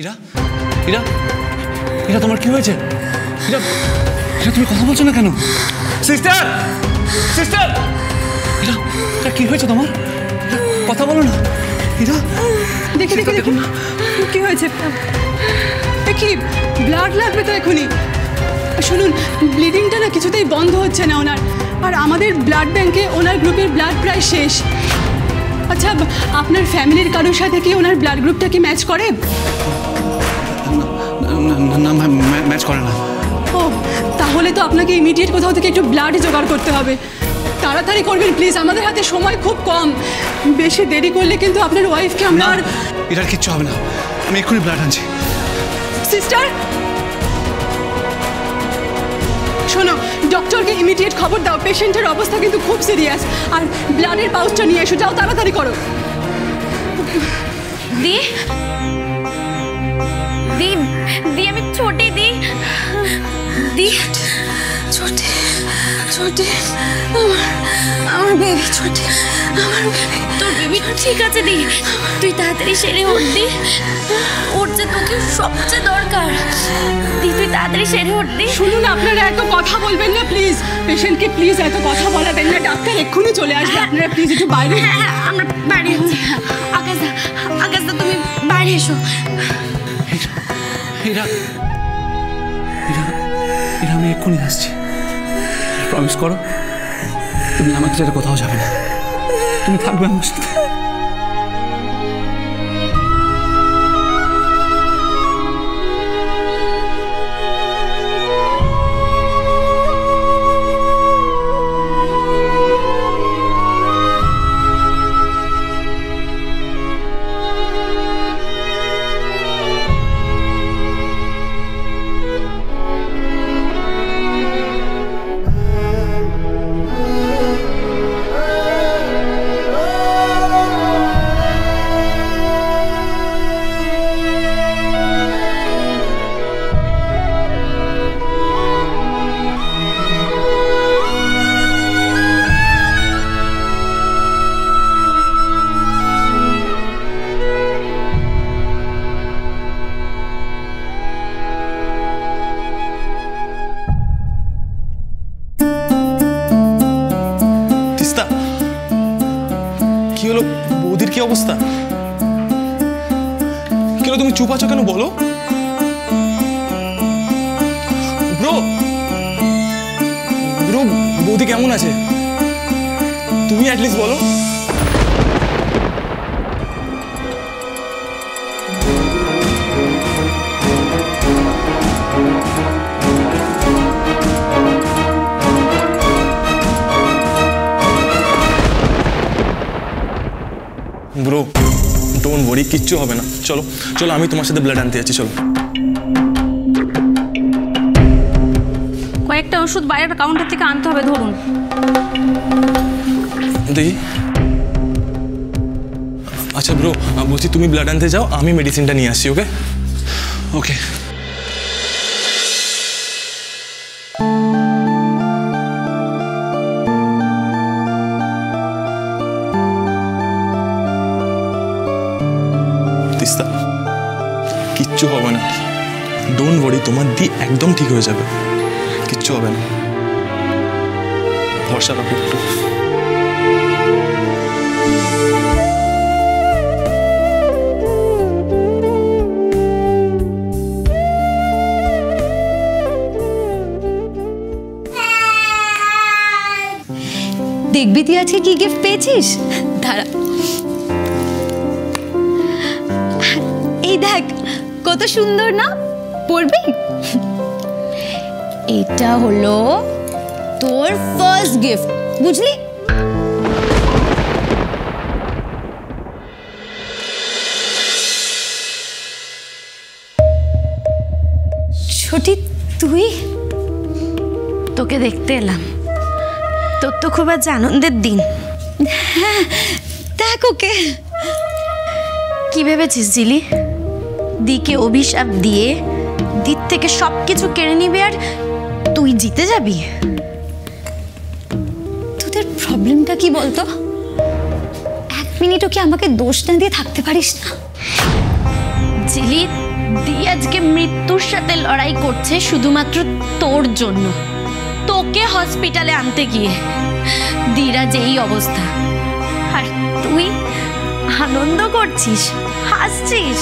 ইরা ইরা ইরা তোমার কি হয়েছে? ইরা ইরা তুমি কথা বলছো না কেন? সিস্টার সিস্টার ইরা ইরা কি হয়েছে তোমার? কথা বলো না ইরা। দেখি দেখি দেখুন কি হয়েছে। দেখি ব্লাড লাগবে তো এখনই। শুনুন ব্লিডিংটা না কিছুতেই বন্ধ হচ্ছে না ওনার, আর আমাদের ব্লাড ব্যাংকে ওনার গ্রুপের ব্লাড প্রায় শেষ। আচ্ছা আপনার ফ্যামিলির কারোর সাথে কি ওনার ব্লাড গ্রুপটা কি ম্যাচ করে? না ম্যাচ করে না। ও তাহলে তো আপনাকে ইমিডিয়েট কোথাও থেকে একটু ব্লাড জোগাড় করতে হবে। তাড়াতাড়ি করবেন প্লিজ, আমাদের হাতে সময় খুব কম। বেশি দেরি করলে কিন্তু আপনার ওয়াইফকে আমরা। এটার কিচ্ছু হবে না, আমি এক্ষুনি ব্লাড আনছি। সিস্টার শোনো, ডক্টরকে ইমিডিয়েট খবর দাও, পেশেন্টের অবস্থা কিন্তু খুব সিরিয়াস। আর ব্লাডের পাউচটা নিয়ে এসো, যাও তাড়াতাড়ি করো। দি দি দি আমি ছোটে দি দি ছোটে ছোটে আমার বেবি ছোটে, আমার বেবি। তোর বেবি ঠিক আছে দি, তুই তাড়াতাড়ি সেরে ওঠ দি, ওর যে তোকে সবচেয়ে দরকার দি, তুই তাড়াতাড়ি সেরে ওঠ দি। শুনুন আপনারা এত কথা বলবেন না প্লিজ, পেশেন্টকে প্লিজ এত কথা বলাবেন না, ডাক্তার এক্ষুনি চলে আসবে। আপনারা প্লিজ একটু বাইরে। হ্যাঁ আমরা বাইরে আছি। আকাশদা তুমি বাইরে এসো। ইরা ইরা ইরা আমি এক্ষুনি আসছি, প্রমিস করো তুমি আমাকে ছেড়ে কোথাও যাবে না, তুমি থাকবে আমার সাথে। কি হলো বৌদির, কি অবস্থা? কি হলো তুমি চুপ আছো কেন বলো? ব্রো ব্রো বৌদি কেমন আছে তুমি অ্যাটলিস্ট বলো। ব্রো ডোন্ট ওয়ারি, কিচ্ছু হবে না। চলো চলো আমি তোমার সাথে ব্লাড আনতে যাচ্ছি, চলো। কয়েকটা ওষুধ বাইরের কাউন্টার থেকে আনতে হবে, ধরুন। দেখি। আচ্ছা ব্রো বলছি তুমি ব্লাড আনতে যাও, আমি মেডিসিনটা নিয়ে আসছি। ওকে ওকে। কিচ্ছু হবে না, ডোন্ট ওয়ারি, তোমার দি একদম ঠিক হয়ে যাবে, কিচ্ছু হবে না, ভরসা রাখো একটু। দেখবি তুই আজকে কি গিফট পেয়েছিস? দাঁড়া, এই দেখ কত সুন্দর না, পড়বি? এটা হলো তোর ফার্স্ট গিফট, বুঝলি? ছোটি তুই? তোকে দেখতে এলাম, তোর তো খুব আজ আনন্দের দিন। হ্যাঁ দেখ ওকে। কি ভেবেছিস জিলি, দিকে অভিশাপ দিয়ে দিক থেকে সবকিছু কেড়ে নিবি আর তুই জিতে যাবি? তোদের প্রবলেমটা কি বলতো? এক মিনিটও কি আমাকে দোষ না দিয়ে থাকতে পারিস না? জিলি দি আজকে মৃত্যুর সাথে লড়াই করছে শুধুমাত্র তোর জন্য। তোকে হসপিটালে আনতে গিয়ে দিরা যেই অবস্থা, আর তুই আনন্দ করছিস, হাসছিস।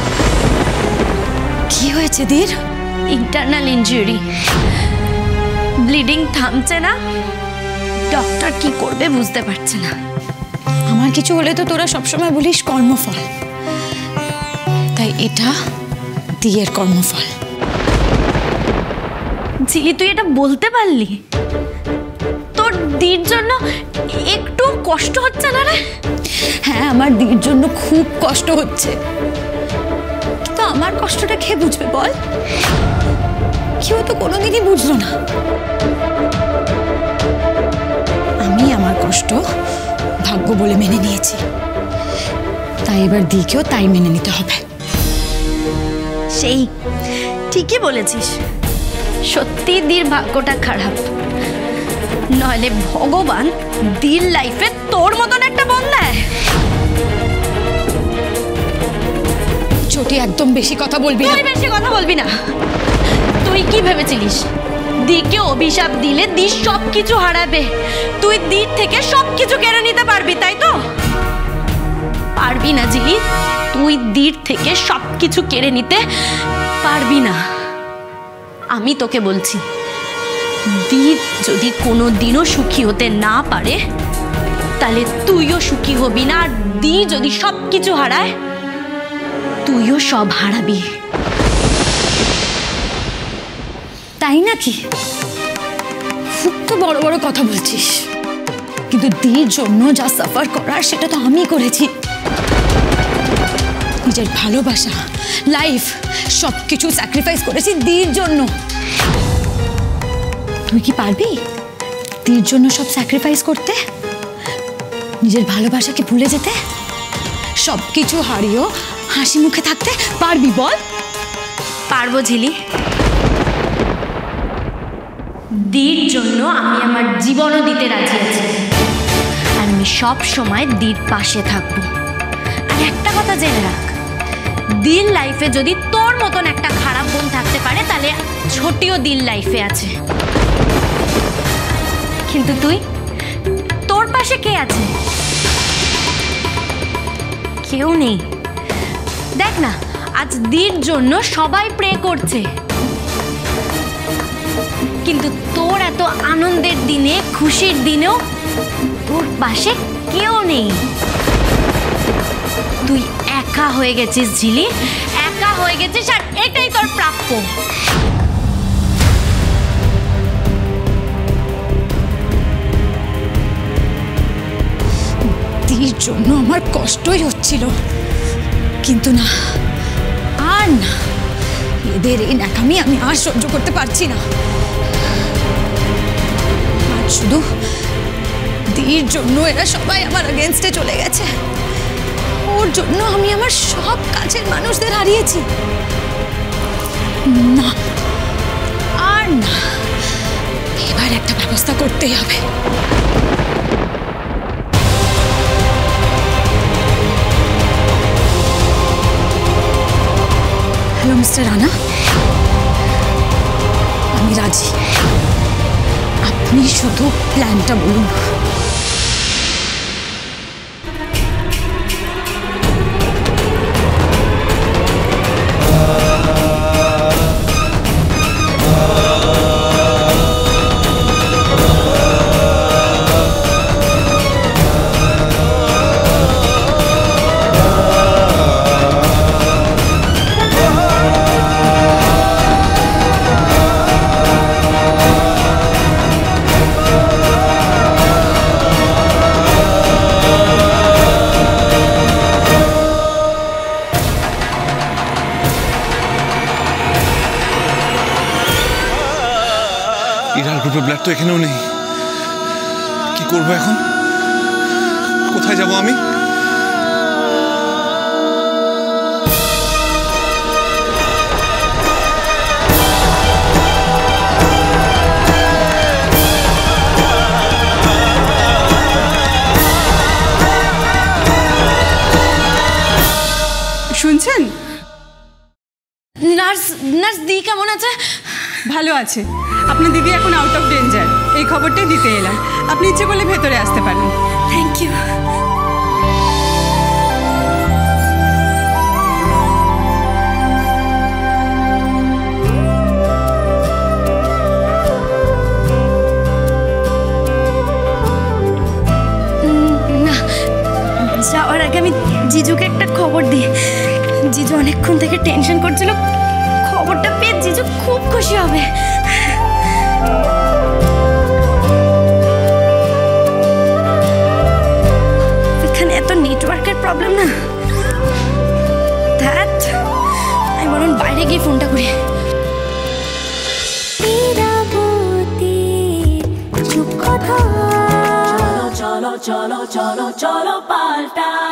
কি হয়েছে দীর? ইন্টারনাল ইনজুরি, ব্লিডিং থামছে না। ডক্টর কি করবে বুঝতে পারছে না। আমার কিছু হলে তো তোরা সবসময় বলিস কর্মফল, তাই এটা দিয়ের কর্মফল। ঝিলি, তুই এটা বলতে পারলি? তোর দির জন্য একটু কষ্ট হচ্ছে না রে? হ্যাঁ, আমার দির জন্য খুব কষ্ট হচ্ছে, কিন্তু আমার কষ্টটা কে বুঝবে বল? কেউ তো কোনোদিনই বুঝলো না। আমি আমার কষ্ট ভাগ্য বলে মেনে নিয়েছি, তাই এবার দিকেও তাই মেনে নিতে হবে। সেই ঠিকই বলেছিস, সত্যি দির ভাগ্যটা খারাপ, নইলে ভগবান দির লাইফে তোর মতন একটা বোন দেয়। ছোটি, একদম বেশি কথা বলবি না। তুই বেশি কথা বলবি না। তুই কি ভেবেছিলিস দিকে অভিশাপ দিলে দি সবকিছু হারাবে? তুই দির থেকে সবকিছু কেড়ে নিতে পারবি, তাই তো? পারবি না জিলি, তুই দির থেকে সবকিছু কেড়ে নিতে পারবি না। আমি তোকে বলছি, দির যদি কোনো দিনও সুখী হতে না পারে, তাহলে তুইও সুখী হবি না। আর দি যদি সবকিছু হারায়, তুইও সব হারাবি। তাই নাকি? খুব তো বড় বড় কথা বলছিস, কিন্তু দির জন্য যা সাফার করার সেটা তো আমি করেছি। নিজের ভালোবাসা, লাইফ সবকিছু স্যাক্রিফাইস করেছি দির জন্য। তুই কি পারবি দির জন্য সব স্যাক্রিফাইস করতে? নিজের ভালোবাসাকে ভুলে যেতে? সবকিছু হারিয়েও হাসি মুখে থাকতে পারবি বল? পারবো ঝিলি। দির জন্য আমি আমার জীবনও দিতে রাজি আছি, আর আমি সব সময় দির পাশে থাকবো। আর একটা কথা জেনে রাখ, দির লাইফে যদি তোর মতন একটা খারাপ বোন থাকতে পারে, তাহলে ছোটিও দির লাইফে আছে। কিন্তু তুই, তোর পাশে কে আছে? কেউ নেই। দেখ না, আজ দির জন্য সবাই প্রে করছে, কিন্তু তোর এত আনন্দের দিনে, খুশির দিনেও তোর পাশে কেউ নেই। তুই একা হয়ে গেছিস ঝিলি, একা হয়ে গেছিস, আর এটাই তোর প্রাপ্য। দির জন্য আমার কষ্টই হচ্ছিল, কিন্তু না, আর না, এদের এই ন্যাকামি আমি আর সহ্য করতে পারছি না। আর শুধু দির জন্য এরা সবাই আমার এগেনস্টে চলে গেছে। ওর জন্য আমি আমার সব কাছের মানুষদের হারিয়েছি। না, আর না, এবার একটা ব্যবস্থা করতেই হবে। হ্যালো মিস্টার রানা, আমি রাজি। আপনি শুধু প্ল্যানটা বলুন। ইরার গ্রুপের ব্লাড তো এখানেও নেই। কি করবো এখন? কোথায় যাব আমি? শুনছেন? নার্স নার্স দি কেমন আছে? ভালো আছে। আপনার দিদি এখন আউট অফ ডেঞ্জার, এই খবরটাই দিতে এলাম। আপনি ইচ্ছে করলে ভেতরে আসতে পারেন। Thank you. না, যাওয়ার আগে আমি জিজুকে একটা খবর দিই। জিজু অনেকক্ষণ থেকে টেনশন করছিল, খবরটা পেয়ে জিজু খুব খুশি হবে। এখানে এত নেটওয়ার্কের প্রবলেম না, ধ্যাত আমি বরং বাইরে গিয়ে ফোনটা করি। চলো চলো চলো চলো চলো পাল্টা